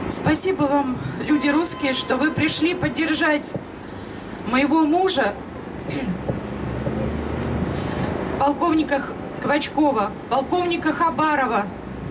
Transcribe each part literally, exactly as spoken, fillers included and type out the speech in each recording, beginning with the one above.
Спасибо вам, люди русские, что вы пришли поддержать моего мужа, полковника Квачкова, полковника Хабарова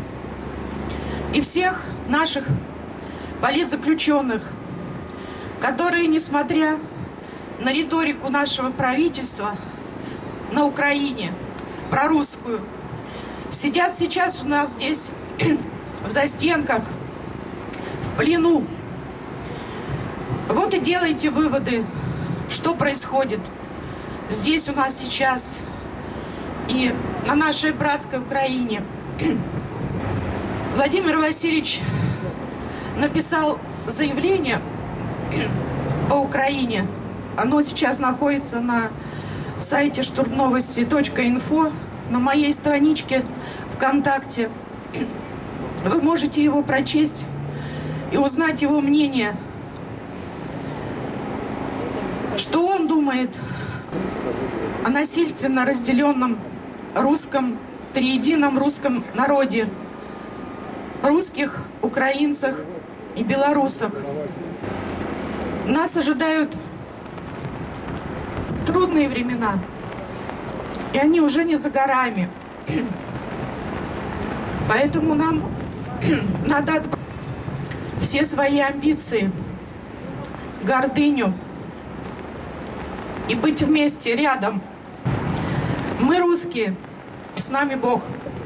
и всех наших политзаключенных, которые, несмотря на риторику нашего правительства на Украине, прорусскую, сидят сейчас у нас здесь в застенках, в плену. Вот и делайте выводы, что происходит здесь у нас сейчас и на нашей братской Украине. Владимир Васильевич написал заявление по Украине. Оно сейчас находится на сайте штурмновости точка инфо, на моей страничке ВКонтакте. Вы можете его прочесть и узнать его мнение, что он думает о насильственно разделенном русском, триедином русском народе, русских, украинцах и белорусах. Нас ожидают трудные времена, и они уже не за горами. Поэтому нам надо отбросить все свои амбиции, гордыню и быть вместе, рядом. Мы русские, с нами Бог.